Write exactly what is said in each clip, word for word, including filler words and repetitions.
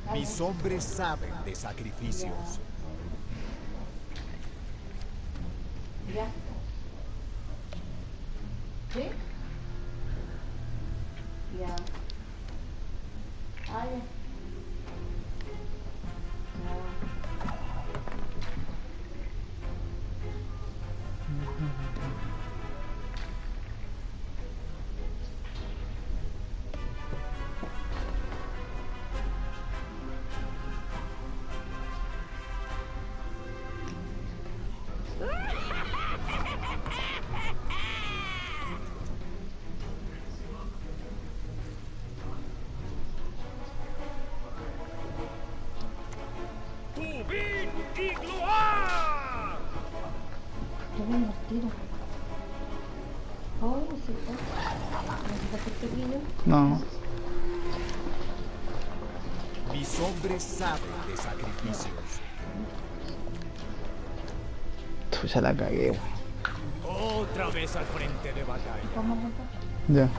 Mis hombres saben de sacrificios. Ya. ¿Sí? Ya. Ah, ya. ¡Tubín y Gloa! Qué buenos tiros. Oh, sí, pues. ¿Necesitas este vídeo? No. Mis hombres saben de sacrificios. Tú ya la cagué, wey. Otra vez al frente de batalla. ¿Cómo montar? Ya.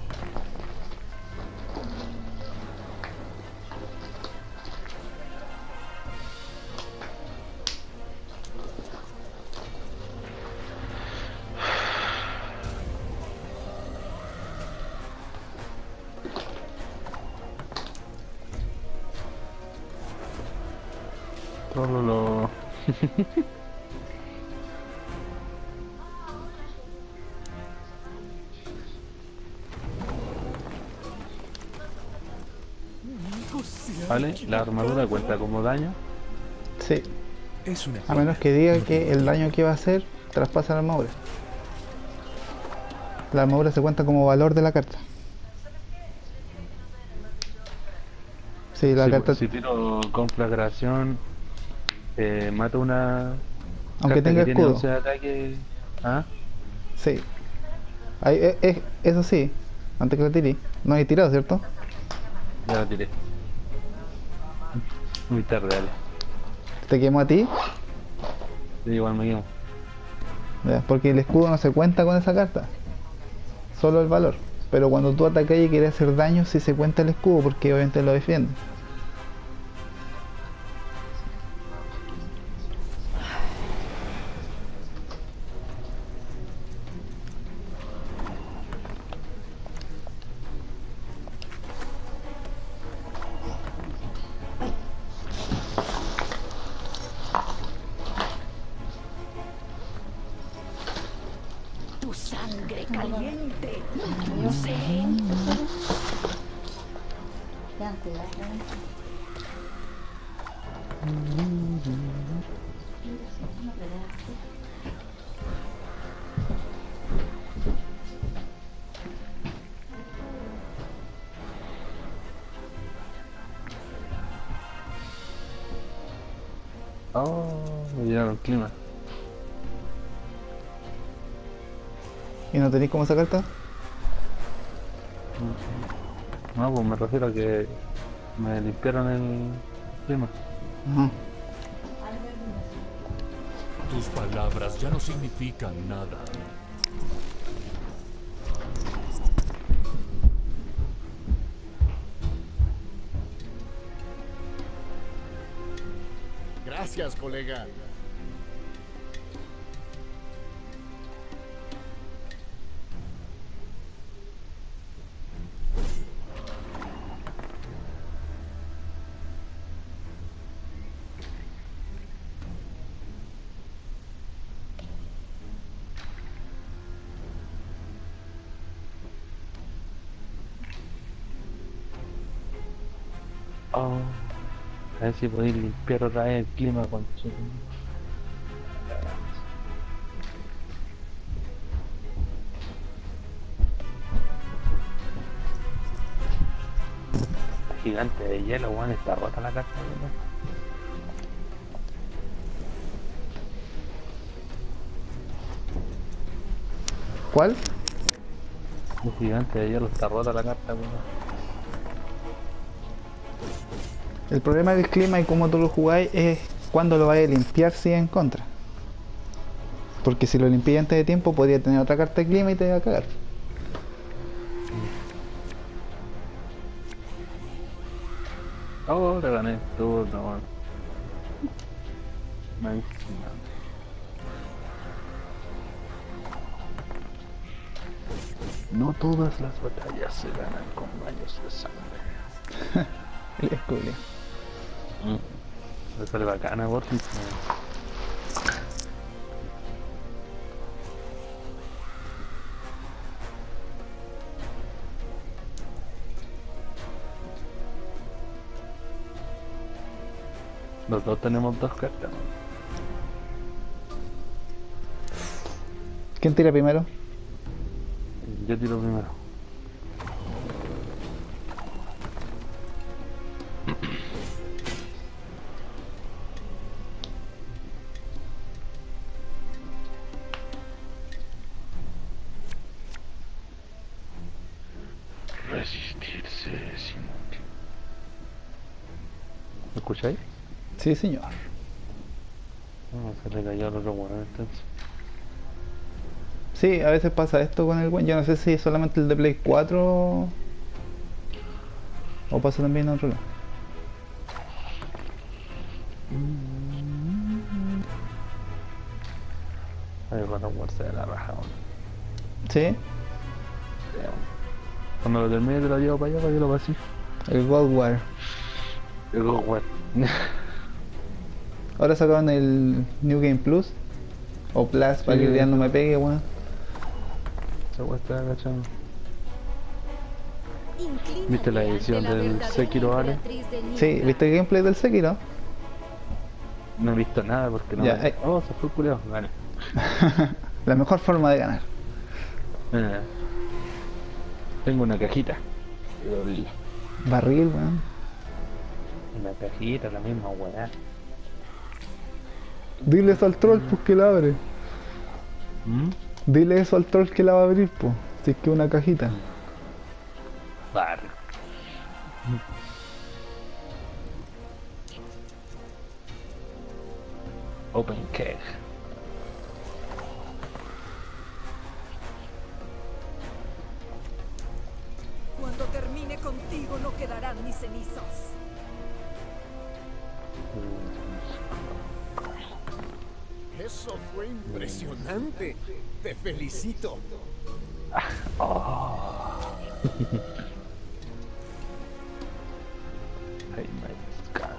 Solo lo... Vale, la armadura cuenta como daño. Sí. Es una A menos que diga que el daño que va a hacer traspasa la armadura. La armadura se cuenta como valor de la carta. Sí, la Sí, carta, pues, si tiro conflagración, eh, mato una... aunque carta tenga que tiene escudo. once de ataque. ¿Ah? Sí. Ahí, eh, eh, eso sí, antes que la tiré. No hay tirado, ¿cierto? Ya la tiré. Muy tarde, dale. Te quemo a ti, Sí, igual me quemo. ya, porque el escudo no se cuenta con esa carta. Solo el valor. Pero cuando tú atacas y quieres hacer daño, sí se cuenta el escudo, porque obviamente lo defiende. Tu sangre caliente. Yo sé. Ya, cuidado. Oh, me llenaron clima. ¿Y no tenéis cómo esa carta? No, pues me refiero a que me limpiaron el clima. Ajá. Tus palabras ya no significan nada. Gracias, colega. Oh, a ver si podéis limpiar otra vez el clima con su... Gigante de hielo, weón, está rota la carta, weón. ¿Cuál? El gigante de hielo está rota la carta, weón. El problema del clima y cómo tú lo jugáis es cuando lo vais a limpiar si es en contra. Porque si lo limpias antes de tiempo podría tener otra carta de clima y te va a cagar. Ahora gané todo, no. Nice. No todas las batallas se ganan con baños de sangre. El escudo. Mm. Me sale bacana, Borges. Los dos tenemos dos cartas. ¿Quién tira primero? Yo tiro primero. Resistirse es inútil. ¿Me escucháis? Sí, señor. No, se le cayó el otro bueno entonces. Sí, a veces pasa esto con el buen. Yo no sé si es solamente el de Play cuatro o pasa también en otro lado. Ay, cuando muerse de la raja, ¿no? Sí, Cuando lo termine te lo llevo para allá para que lo pase. el God War. Digo, bueno. Ahora sacaron el New Game Plus o Plus para que el día no me pegue, weón. Esa weá está agachando. Inclínate ¿Viste la ante edición la del verdadera Sekiro, Ale? emperatriz de Sí, Nidra. ¿viste el gameplay del Sekiro? No he visto nada porque no. Ya, me... eh. Oh, se fue el culiao. Vale. La mejor forma de ganar. Eh. Tengo una cajita. Voy a abrirla. Barril, weón. Una cajita, la misma weá. Dile eso al troll, pues que la abre. ¿Mm? Dile eso al troll que la va a abrir, pues. Si es que una cajita. Vale. Open cage. Cuando termine contigo no quedarán ni cenizas. Eso fue impresionante. Te felicito. Ay, my God.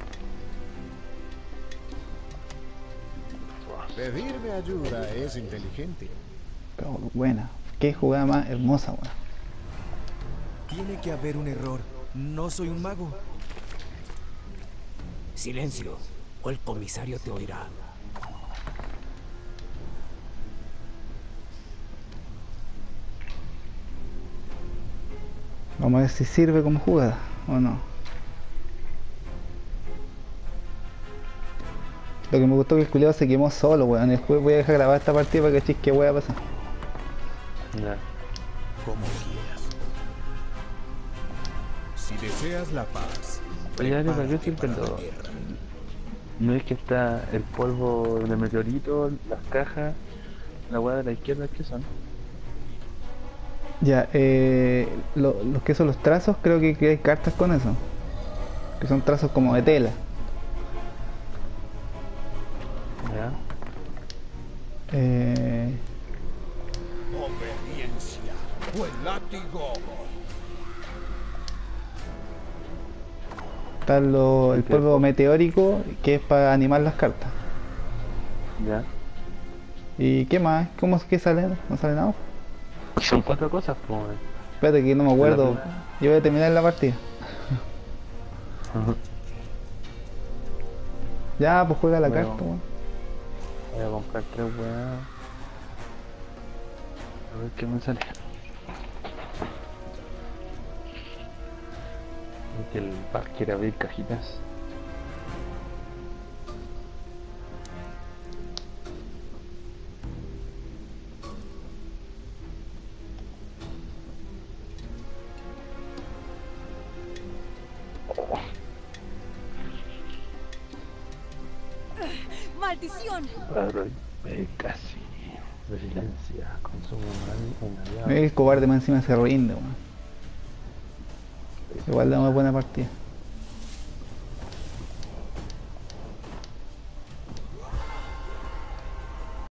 Pedirme ayuda es inteligente. Pero buena. Qué jugada más hermosa, weón. Tiene que haber un error. No soy un mago. Silencio, o el comisario te oirá. Vamos a ver si sirve como jugada o no. Lo que me gustó que el culiado se quemó solo, weón. Después voy a dejar grabar esta partida para que cachis qué wea pasa. Ya. Como quieras. Si deseas la paz, Oye, Ale, ¿para qué prepárate sirve para la todo? guerra. ¿No es que está el polvo de meteorito, las cajas, la weá de la izquierda, qué son? Ya, eh, lo, los que son los trazos, creo que, que hay cartas con eso. Que son trazos como de tela. Ya. Eh, Obediencia o el látigo. está lo- el polvo meteórico, que es para animar las cartas. Ya. ¿Y qué más? ¿Cómo es que sale? ¿No sale nada? Son cuatro cosas, pues. Espérate que no me acuerdo. Yo voy a terminar la partida. Ya, pues juega la Bueno. carta, weón. Voy a comprar tres weá. A ver qué me sale. Es que el bar quiere abrir cajitas. ¡Maldición! Claro, eh, casi. Resiliencia, consumo un aliado. El cobarde más encima se rinde, weón. Igual damos buena partida.